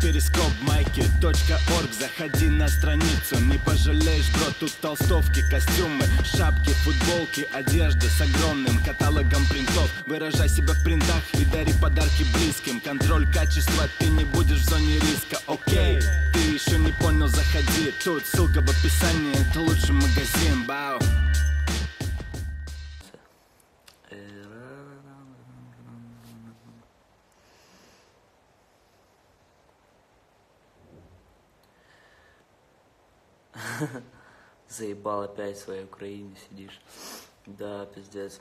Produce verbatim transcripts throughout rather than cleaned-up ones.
перископ майки точка орг. Заходи на страницу, не пожалеешь, бро. Тут толстовки, костюмы, шапки, футболки, одежда с огромным каталогом принтов. Выражай себя в принтах и дари подарки близким. Контроль качества, ты не будешь в зоне риска. Окей, ты еще не понял, заходи. Тут ссылка в описании, это лучший магазин. Бау. Заебал опять в своей Украине сидишь. Да, пиздец.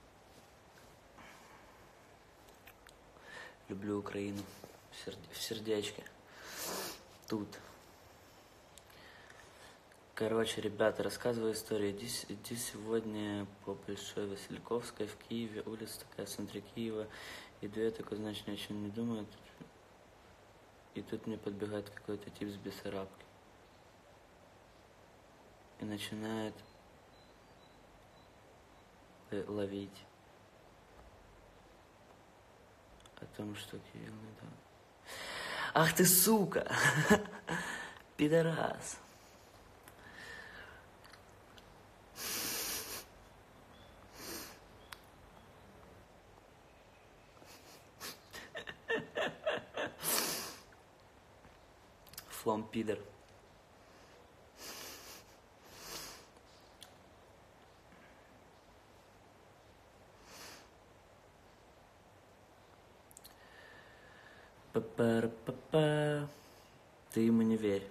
Люблю Украину. В, серде... в сердечке. Тут. Короче, ребята, рассказываю историю. Иди, иди сегодня по Большой Васильковской в Киеве. Улица такая в центре Киева. Иду я такой, значит, ни о чем не думаю. И тут мне подбегает какой-то тип с Бессарабки. И начинает ловить о том, что Кирилл не так. Ах ты, сука! Пидорас! Флом пидор. Па-па-па-па. Ты ему не верь.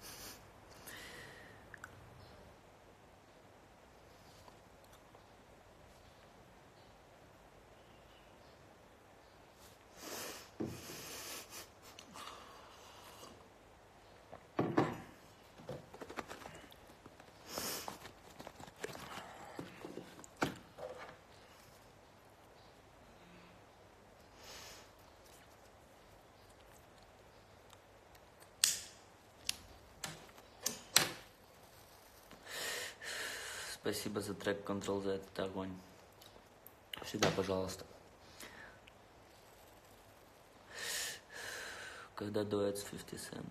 Спасибо за трек Control, за этот огонь. Всегда, пожалуйста. Когда дуэт с фифти Cent.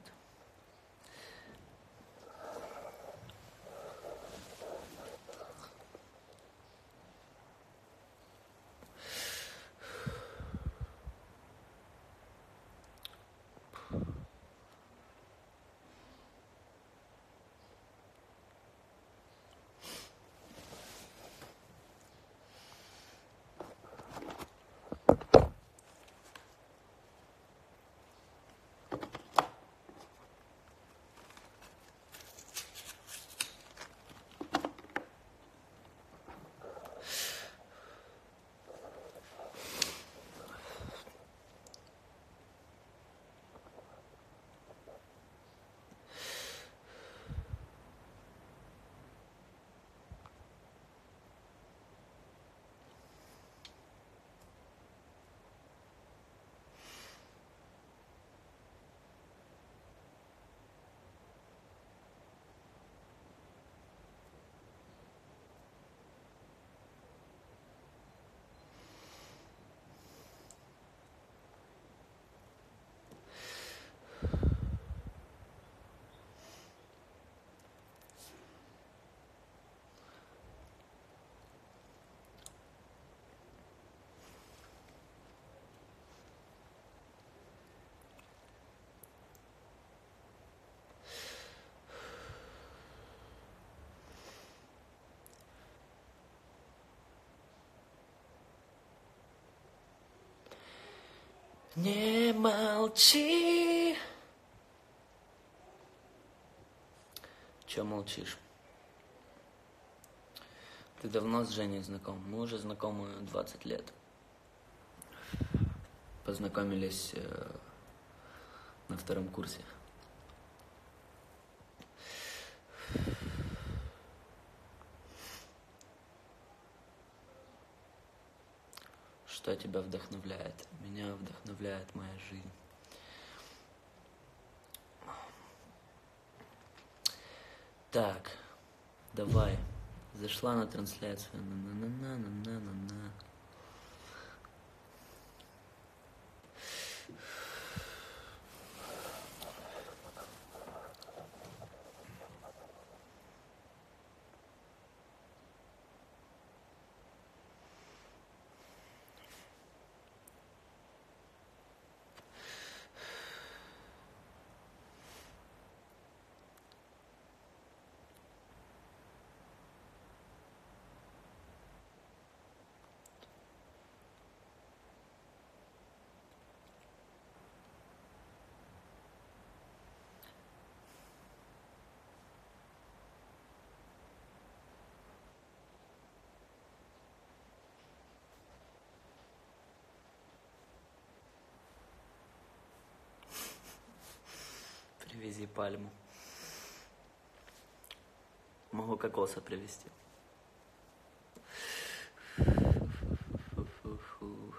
Не молчи. Чё молчишь? Ты давно с Женей знаком? Мы уже знакомы двадцать лет. Познакомились э, на втором курсе. Что тебя вдохновляет? Меня вдохновляет моя жизнь. Так, давай. Зашла на трансляцию. На-на-на-на-на-на-на-на. привези пальму. Могу кокоса привезти. Фу-фу-фу.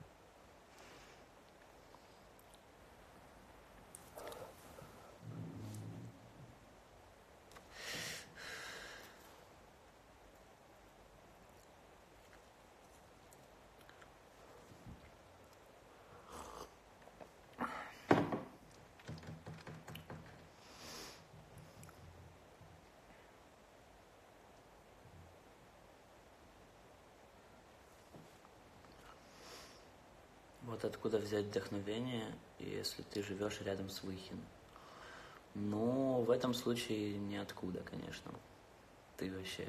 Вот откуда взять вдохновение, если ты живешь рядом с Выхиным? Ну, в этом случае ниоткуда, конечно. Ты вообще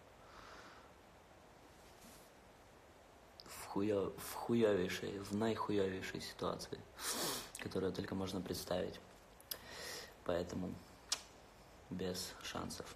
в, хуё... в хуёвейшей, в наихуёвейшей ситуации, которую только можно представить. Поэтому без шансов.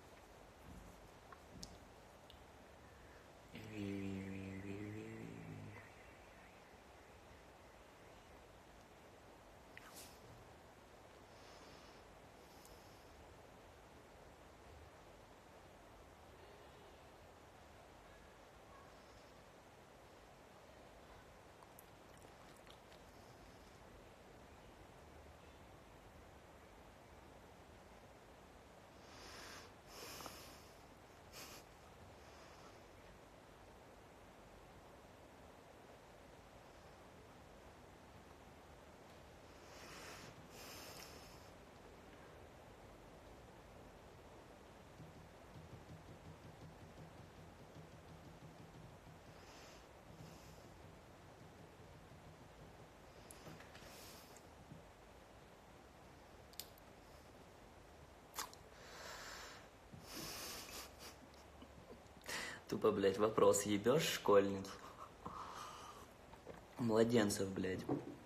Тупо, блядь, вопрос, ебешь школьниц? Младенцев, блядь.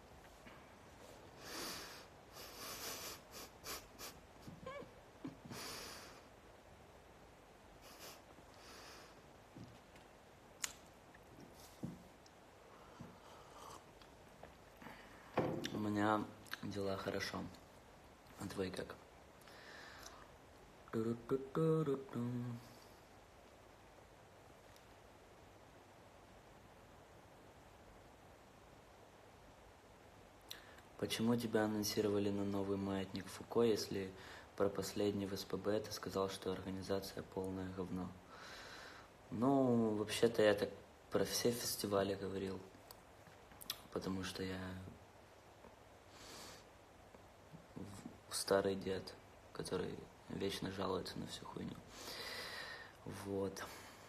У меня дела хорошо. А твои как? Почему тебя анонсировали на новый маятник Фуко, если про последний в СПБ ты сказал, что организация полное говно? Ну, вообще-то я так про все фестивали говорил, потому что я старый дед, который вечно жалуется на всю хуйню. Вот.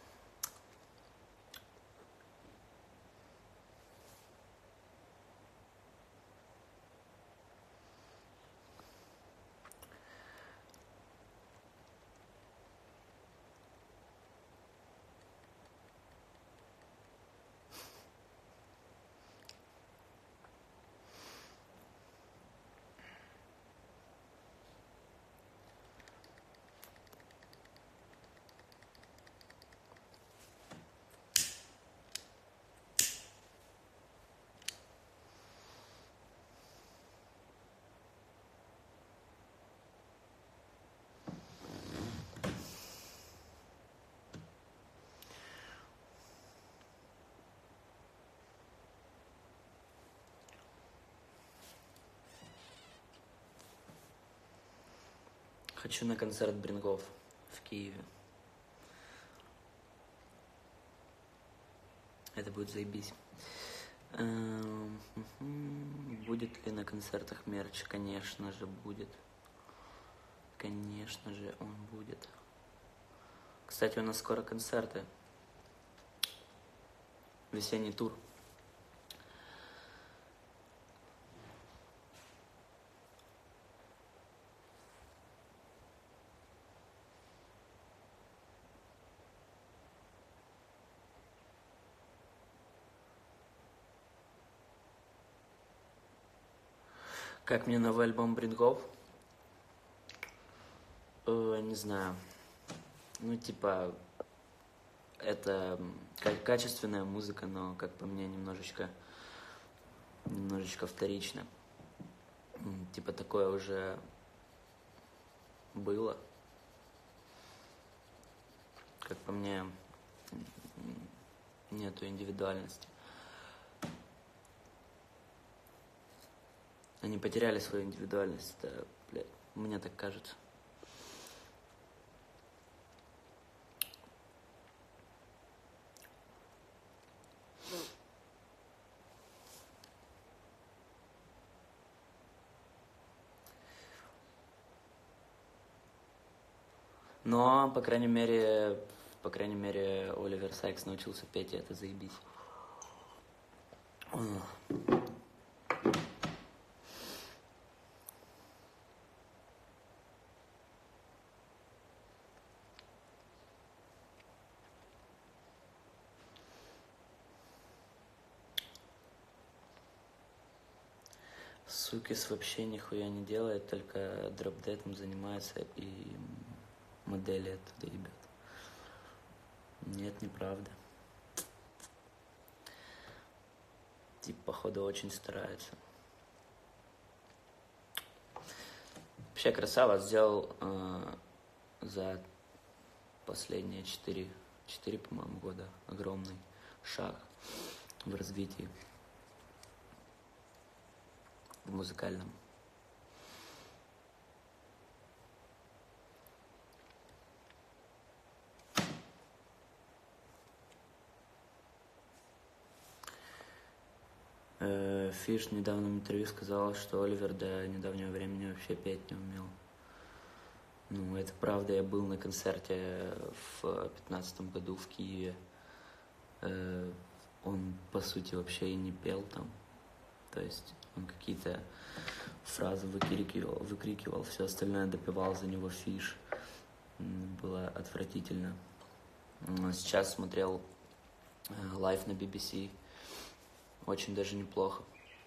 Хочу на концерт Брингов в Киеве. Это будет заебись. Будет ли на концертах мерч? Конечно же будет. Конечно же он будет. Кстати, у нас скоро концерты. Весенний тур. Как мне новый альбом Брингов? Э, не знаю. Ну, типа, это качественная музыка, но, как по мне, немножечко, немножечко вторично. Типа, такое уже было. Как по мне, нету индивидуальности. Они потеряли свою индивидуальность, да, блядь, мне так кажется. Но, по крайней мере, по крайней мере, Оливер Сайкс научился петь, и это заебись. Сукис вообще нихуя не делает, только дропдетом занимается и модели оттуда ебет. Нет, неправда. Тип, походу, очень старается. Вообще красава, сделал э, за последние четыре, четыре, по-моему, года огромный шаг в развитии. В музыкальном. Э, Фиш недавно в интервью сказал, что Оливер до недавнего времени вообще петь не умел. Ну, это правда, я был на концерте в пятнадцатом году в Киеве. Э, он, по сути, вообще и не пел там. То есть он какие-то фразы выкрикивал, выкрикивал, все остальное допевал за него Фиш. Было отвратительно. Сейчас смотрел лайв на би би си. Очень даже неплохо.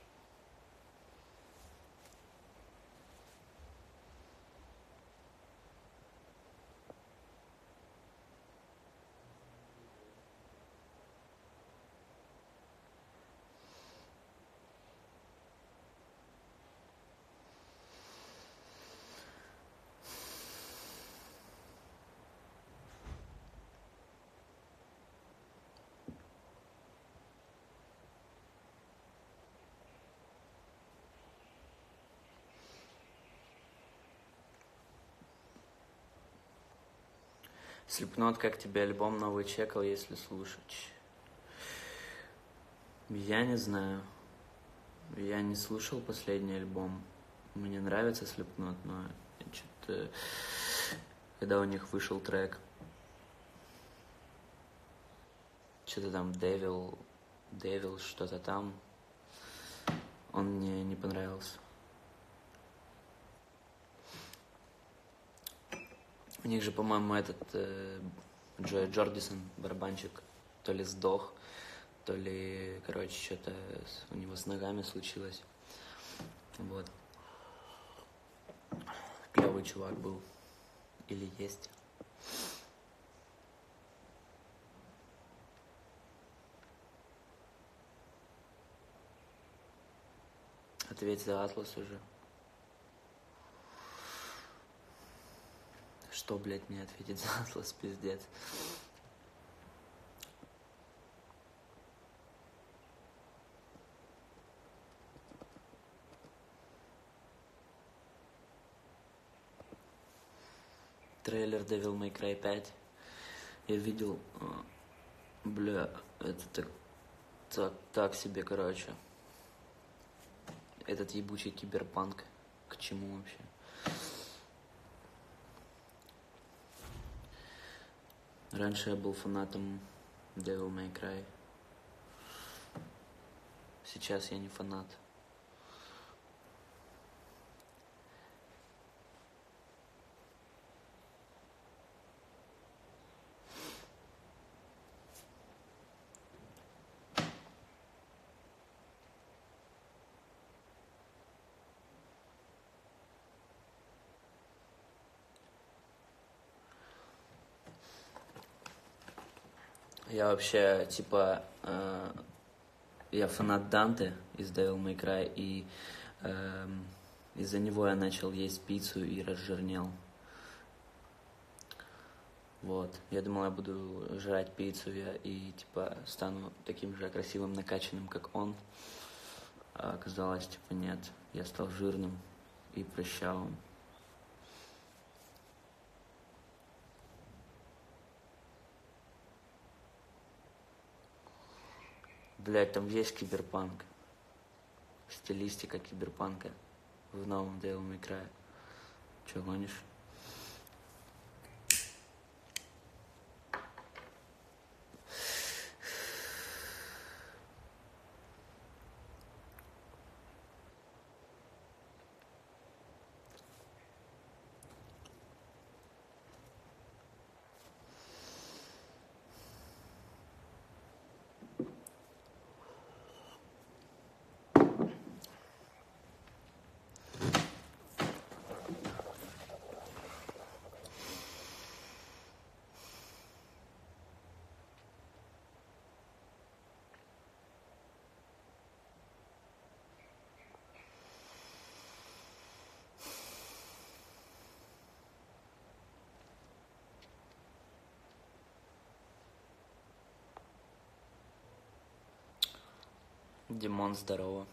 Слепнот, как тебе альбом новый чекал, если слушать? Я не знаю. Я не слушал последний альбом. Мне нравится Слепнот, но что-то... Когда у них вышел трек, что-то там Devil, Devil, что-то там, он мне не понравился. У них же, по-моему, этот э, Джой Джордисон, барабанщик, то ли сдох, то ли, короче, что-то у него с ногами случилось. Вот. Клевый чувак был. Или есть. Ответь за Атлас уже. Что, блядь, мне ответить за Атлас, пиздец. Трейлер Devil May Cry пять. Я видел, бля, это так, так, так себе, короче. Этот ебучий киберпанк. К чему вообще? Раньше я был фанатом Devil May Cry. Сейчас я не фанат. Я вообще, типа, э, я фанат Данте из Devil May Cry, и э, из-за него я начал есть пиццу и разжирнел. Вот. Я думал, я буду жрать пиццу я, и, типа, стану таким же красивым, накачанным, как он. А оказалось, типа, нет. Я стал жирным и прыщавым. Блять, там есть киберпанк. Стилистика киберпанка в новом Devil May Cry. Че, гонишь? Димон, здорово.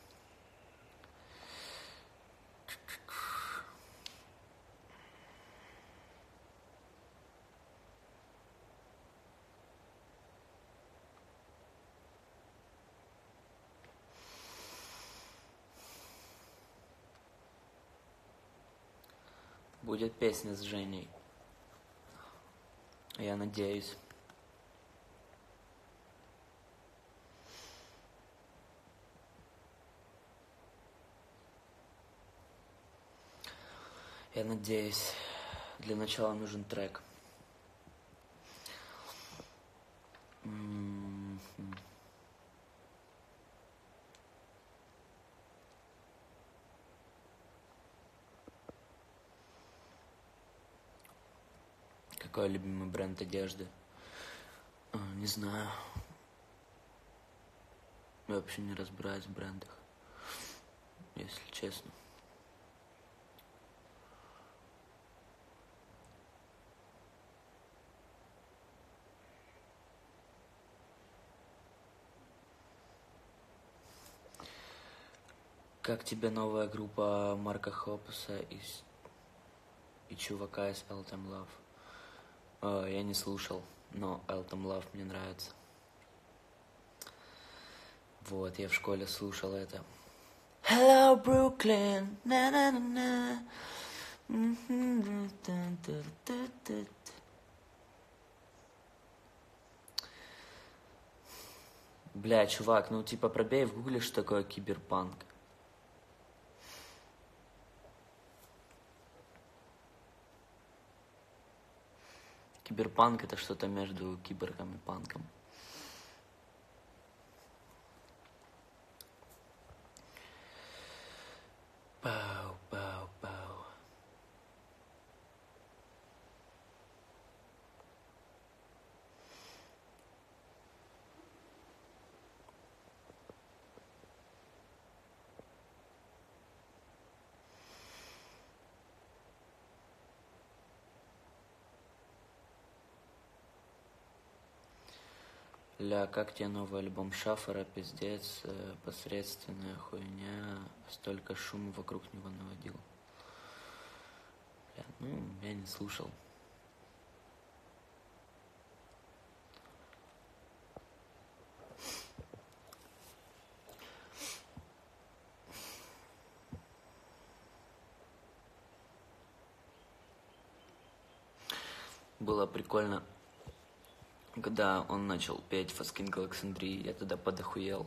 Будет песня с Женей. Я надеюсь. Я надеюсь. Для начала нужен трек. М-м-м. Какой любимый бренд одежды? А, не знаю. Я вообще не разбираюсь в брендах, если честно. Как тебе новая группа Марка Хопуса и, и чувака из Elton Love? О, я не слушал, но Elton Love мне нравится. Вот, я в школе слушал это. Hello, Brooklyn. На-на-на-на. Бля, чувак, ну типа пробей в гугле, что такое киберпанк. Киберпанк — это что-то между киборгом и панком. Пау, пау, пау. Ля, как тебе новый альбом Шафара? Пиздец, э, посредственная хуйня, столько шума вокруг него наводил. Ля, ну, я не слушал. Было прикольно, когда он начал петь Фаскин Александрии, я тогда подохуел.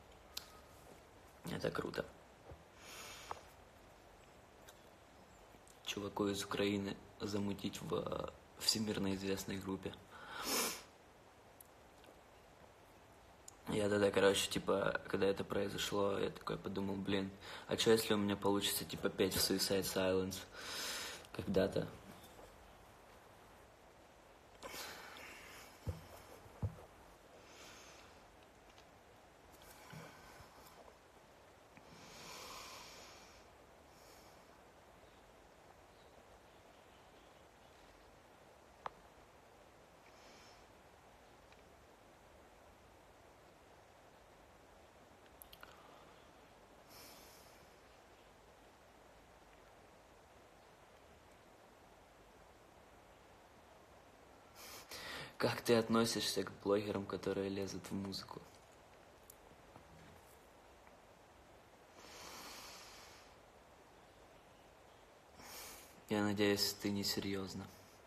Это круто. Чуваку из Украины замутить в всемирно известной группе. Я тогда, короче, типа, когда это произошло, я такой подумал, блин, а что если у меня получится, типа, петь в Suicide Silence когда-то? Как ты относишься к блогерам, которые лезут в музыку? Я надеюсь, ты не серьезно.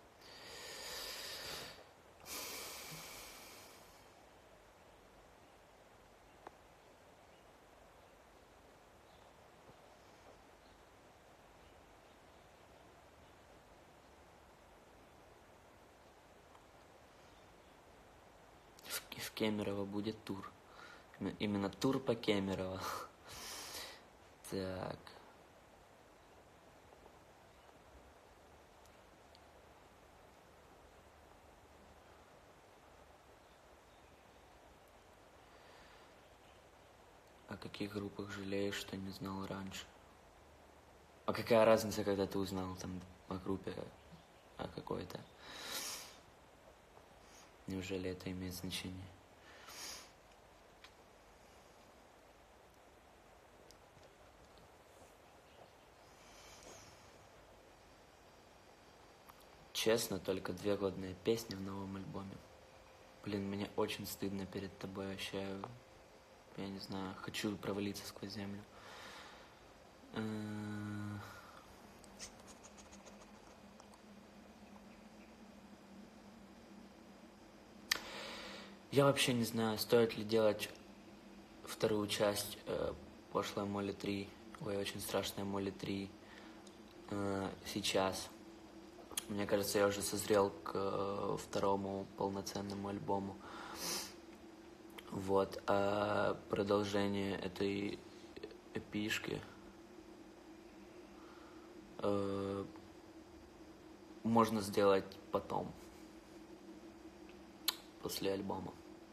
В, в Кемерово будет тур. Именно тур по Кемерово. Так. О каких группах жалеешь, что не знал раньше? А какая разница, когда ты узнал там о группе, о какой-то? Неужели это имеет значение? Честно, только две годные песни в новом альбоме. Блин, мне очень стыдно перед тобой, вообще. Я не знаю, хочу провалиться сквозь землю. Я вообще не знаю, стоит ли делать вторую часть э, «Пошлая Молли три», ой, «Очень страшная Молли три» э, сейчас. Мне кажется, я уже созрел к э, второму полноценному альбому. Вот, а продолжение этой эпишки э, можно сделать потом, после альбома.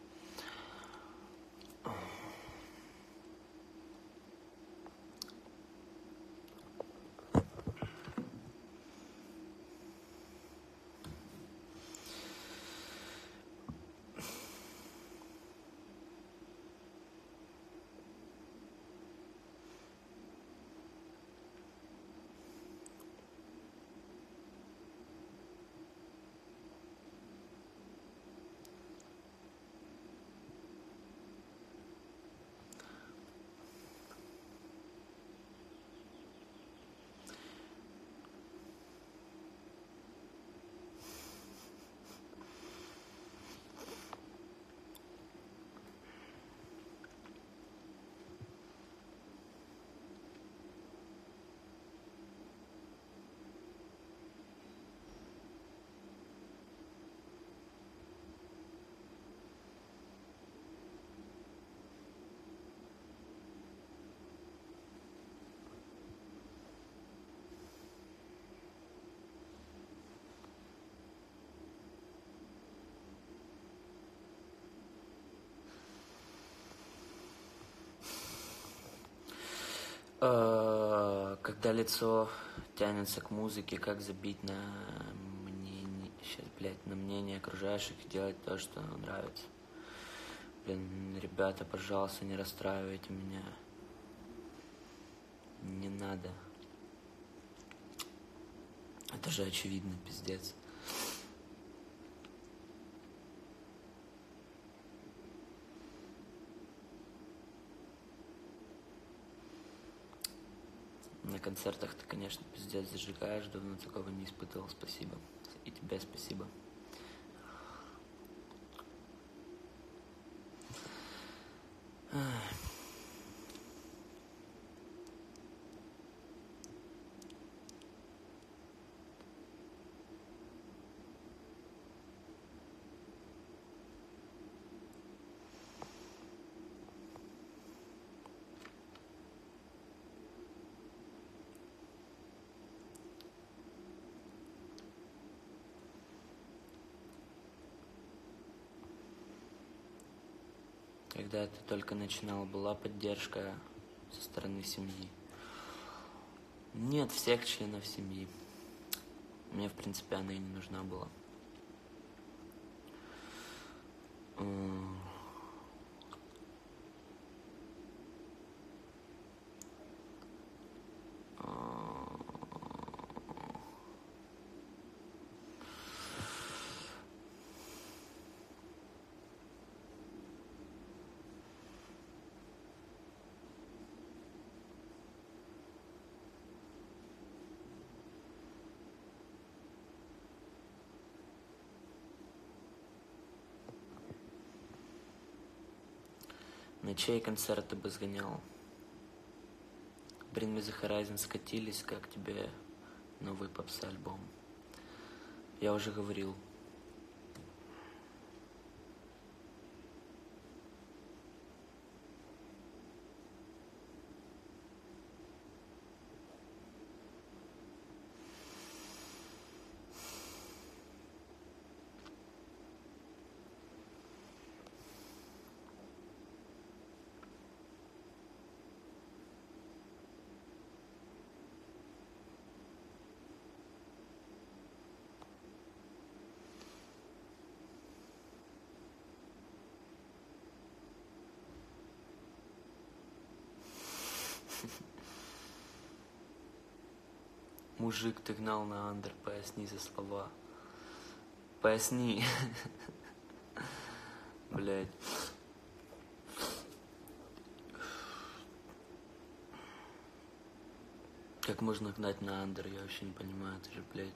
Когда лицо тянется к музыке, как забить на мнение, сейчас, блядь, на мнение окружающих и делать то, что нравится. Блин, ребята, пожалуйста, не расстраивайте меня. Не надо. Это же очевидно, пиздец. На концертах ты, конечно, пиздец зажигаешь, давно такого не испытывал, спасибо. И тебе спасибо. Когда ты только начинал, была поддержка со стороны семьи? Нет, всех членов семьи. Мне, в принципе, она и не нужна была. На чей концерт ты бы сгонял? Bring Me The Horizon скатились, как тебе новый попс-альбом? Я уже говорил. Мужик, ты гнал на андер, поясни за слова. Поясни. Блядь. Как можно гнать на андер, я вообще не понимаю, это же, блядь.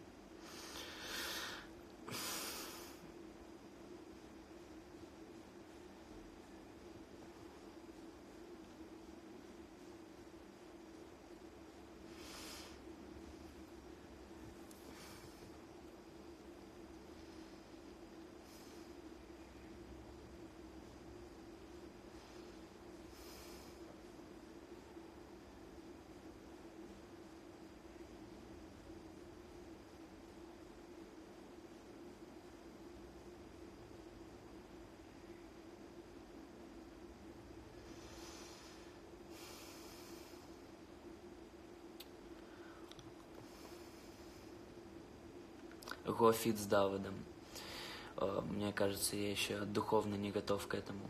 Го фит с Давидом. Мне кажется, я еще духовно не готов к этому.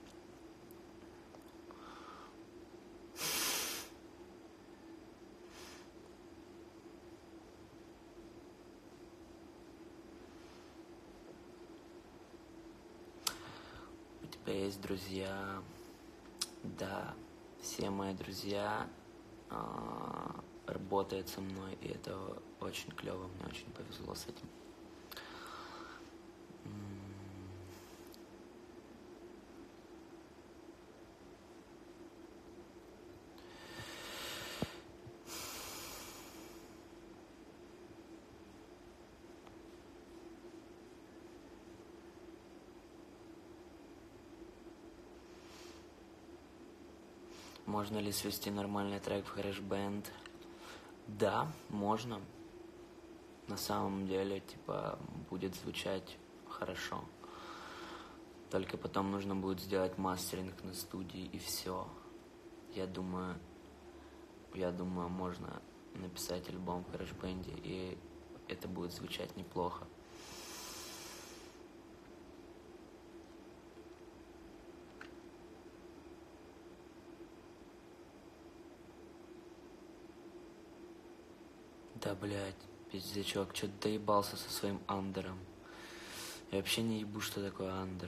У тебя есть друзья? Да, все мои друзья а, работают со мной, и это очень клево, мне очень повезло с этим. Можно ли свести нормальный трек в GarageBand? Да, можно. На самом деле, типа, будет звучать хорошо. Только потом нужно будет сделать мастеринг на студии, и все. Я думаю, я думаю, можно написать альбом в GarageBand, и это будет звучать неплохо. Да, блядь, пиздячок, чё ты доебался со своим андером? Я вообще не ебу, что такое андер.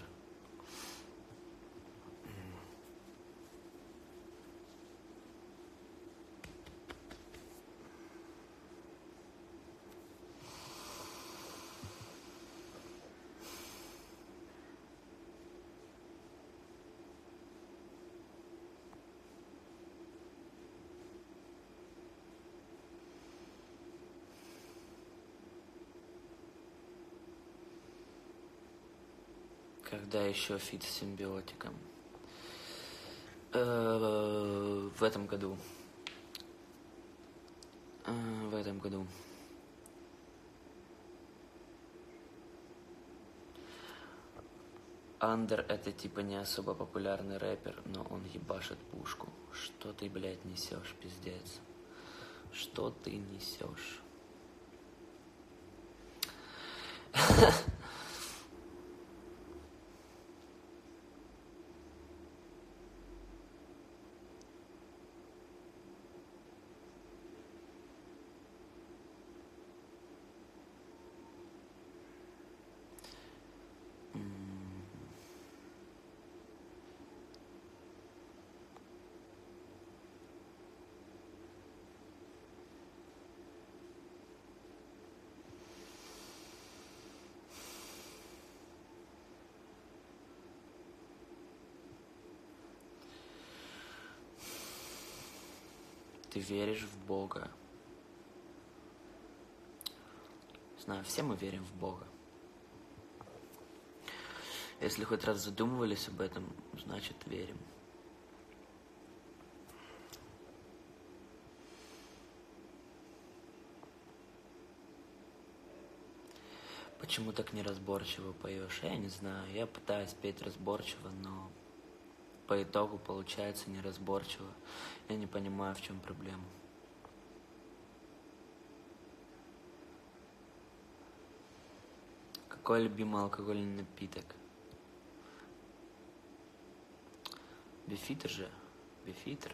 Когда еще фит с Симбиотиком? Э-э- в этом году. Э-э- в этом году. Андер — это типа не особо популярный рэпер, но он ебашит пушку. Что ты, блядь, несешь, пиздец? Что ты несешь? ты веришь в Бога. Знаю, все мы верим в Бога. Если хоть раз задумывались об этом, значит верим. Почему так неразборчиво поешь? Я не знаю. Я пытаюсь петь разборчиво, но по итогу получается неразборчиво. Я не понимаю, в чем проблема. Какой любимый алкогольный напиток? Бифитер же. Бифитер.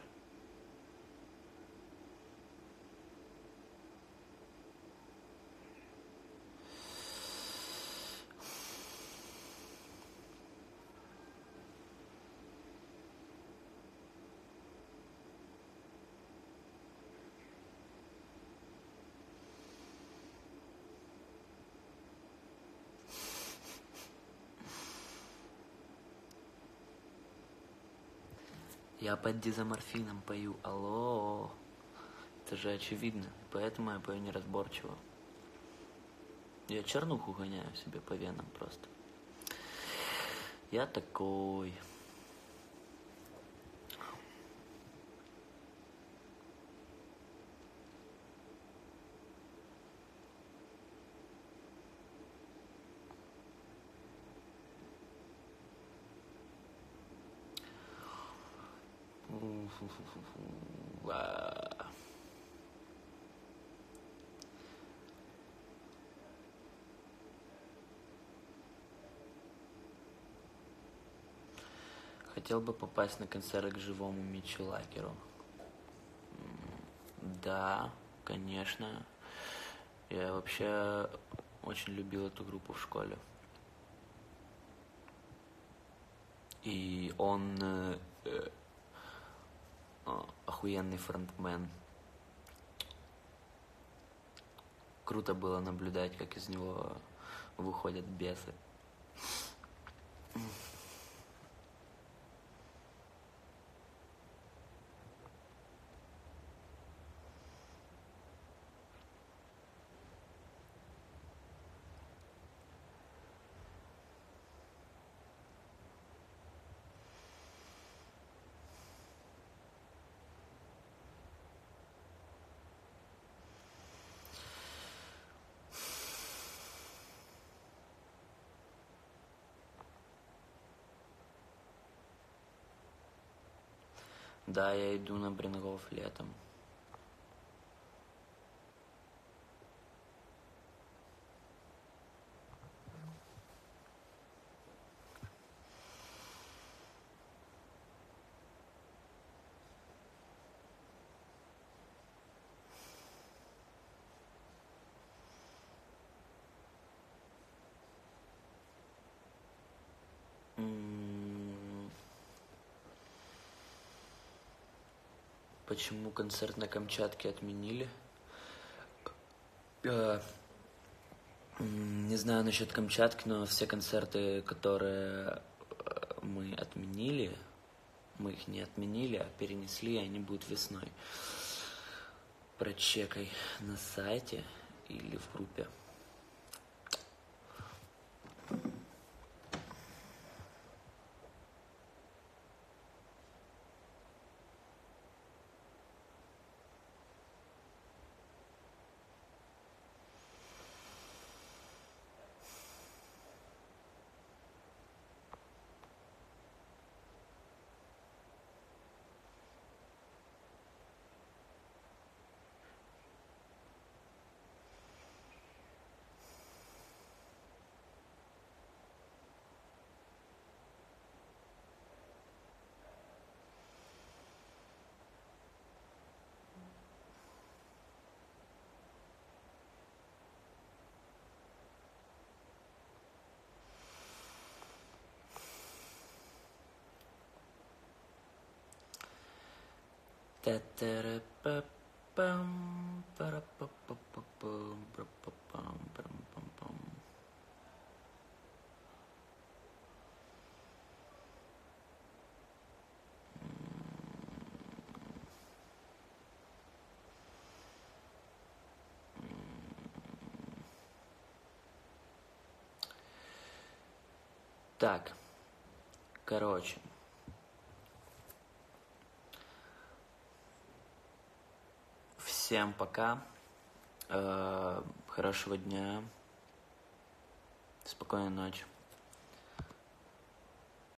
Я под дизоморфином пою. Алло. Это же очевидно. Поэтому я пою неразборчиво. Я чернуху гоняю себе по венам просто. Я такой. Хотел бы попасть на концерт к живому Митчу Лакеру. Да, конечно. Я вообще очень любил эту группу в школе. И он э, э, охуенный фронтмен. Круто было наблюдать, как из него выходят бесы. Да, я иду на Брингов летом. Почему концерт на Камчатке отменили? Э, не знаю насчет Камчатки, но все концерты, которые мы отменили, мы их не отменили, а перенесли, и они будут весной. Прочекай на сайте или в группе. Та-та-ра-па-пам, пара-па-па-па-пам, пра-па-пам, пам-пам-пам. Так, короче. Всем пока. Э, хорошего дня. Спокойной ночи.